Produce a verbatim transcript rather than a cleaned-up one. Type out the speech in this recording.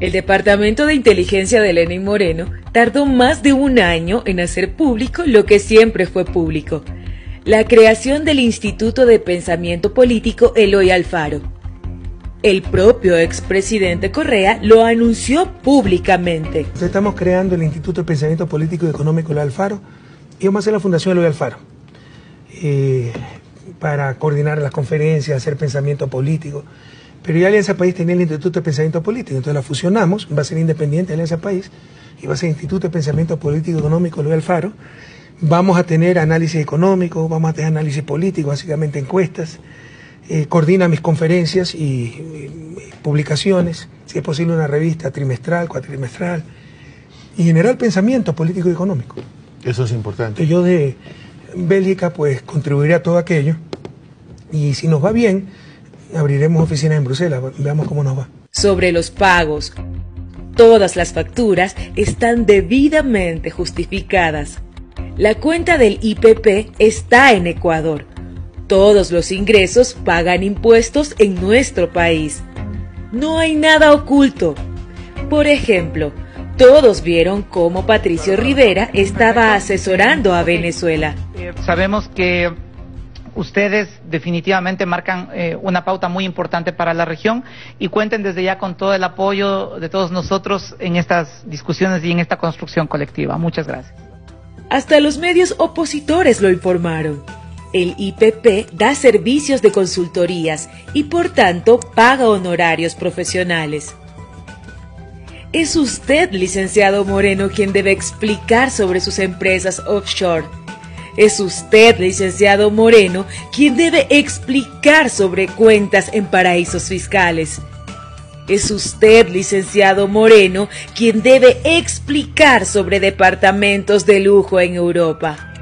El Departamento de Inteligencia de Lenín Moreno tardó más de un año en hacer público lo que siempre fue público: la creación del Instituto de Pensamiento Político Eloy Alfaro. El propio expresidente Correa lo anunció públicamente. Estamos creando el Instituto de Pensamiento Político y Económico Eloy Alfaro y vamos a hacer la Fundación Eloy Alfaro eh, para coordinar las conferencias, hacer pensamiento político. Pero ya Alianza País tenía el Instituto de Pensamiento Político, entonces la fusionamos, va a ser independiente Alianza País y va a ser Instituto de Pensamiento Político y Económico Eloy Alfaro. Vamos a tener análisis económico, vamos a tener análisis político, básicamente encuestas, eh, coordina mis conferencias y, y, y publicaciones, si es posible una revista trimestral, cuatrimestral, y generar pensamiento político y económico. Eso es importante. Entonces yo de Bélgica pues contribuiré a todo aquello y si nos va bien, abriremos oficinas en Bruselas, veamos cómo nos va. Sobre los pagos, todas las facturas están debidamente justificadas. La cuenta del I P P está en Ecuador. Todos los ingresos pagan impuestos en nuestro país. No hay nada oculto. Por ejemplo, todos vieron cómo Patricio Rivera estaba asesorando a Venezuela. Eh, sabemos que ustedes definitivamente marcan eh, una pauta muy importante para la región y cuenten desde ya con todo el apoyo de todos nosotros en estas discusiones y en esta construcción colectiva. Muchas gracias. Hasta los medios opositores lo informaron. El I P P da servicios de consultorías y por tanto paga honorarios profesionales. Es usted, licenciado Moreno, quien debe explicar sobre sus empresas offshore. Es usted, licenciado Moreno, quien debe explicar sobre cuentas en paraísos fiscales. Es usted, licenciado Moreno, quien debe explicar sobre departamentos de lujo en Europa.